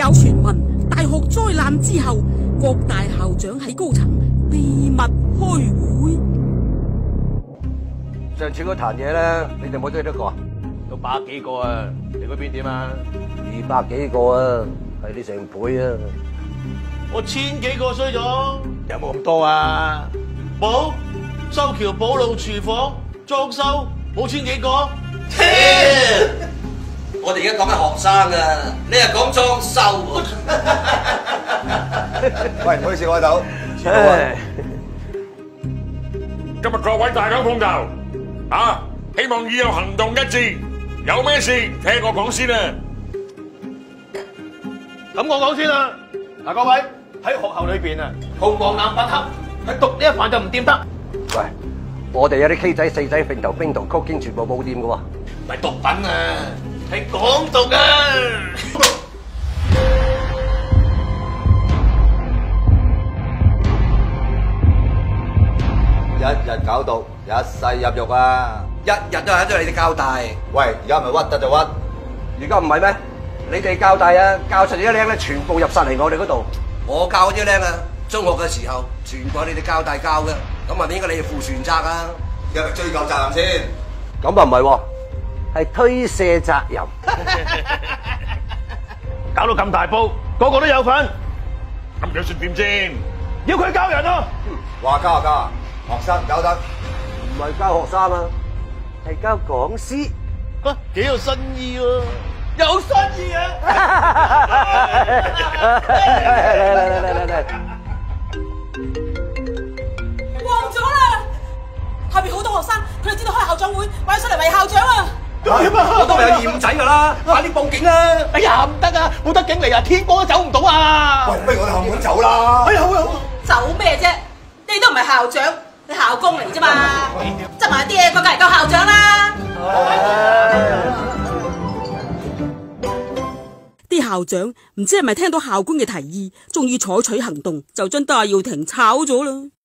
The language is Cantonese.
有傳聞，大學災難之後，各大校長喺高層秘密開會。 上次嗰壇嘢咧，你哋冇追得過啊？ 有100幾個啊，你嗰邊點啊 ？200幾個啊，係你成倍啊！ 我1000幾個衰咗，有冇咁多啊？冇，修橋補路、廚房裝修冇1000幾個。 我哋而家講緊學生啊，你係講裝修喎。 喂，唔好意思，我喺度。 今日各位大家碰頭啊，希望以後行動一致，有咩事聽我講先啊。 咁我講先啦，嗱，各位喺學校裏邊啊，紅黃藍白黑，係讀呢一範就唔掂得。 喂，我哋有啲 K 仔、4仔、揈頭、冰頭、曲經，全部冇掂㗎喎。 唔係毒品啊，係港獨啊！ 一日搞到一世入獄啊！ 日日都喺度你哋交大。 喂，而家唔係屈得就屈， 而家唔係咩？你哋教大啊，教出嚟啲僆咧，全部入晒嚟我哋嗰度。 我教嗰啲僆啊，中學嘅時候全部係你哋交大教嘅，咁係咪應該你哋負全責啊？ 一係追究責任先。 咁啊唔係喎，係推卸責任。 搞到咁大煲，個個都有份， 咁樣算點先？ 要佢教人啊！ 話交就交啊，學生唔搞得。 唔係交學生啊，係交講師。 啊，幾有新意喎！有新意啊！ 嚟， 旺咗啦！下邊好多學生，佢哋知道開校長會，揾上嚟為校長啊！ 我都係有二五仔㗎啦，快啲報警啊！ 哎呀，唔得啊，冇得警嚟啊，天光都走唔到啊！ 喂，不如我哋後門走啦。 哎呀，好啊，好啊。 走咩啫？你都唔係校長，你校工嚟啫嘛！執埋啲嘢，佢梗係夠校長啦！啲校長唔知係咪聽到校官嘅提議，終於採取行動，就將戴耀廷炒咗啦。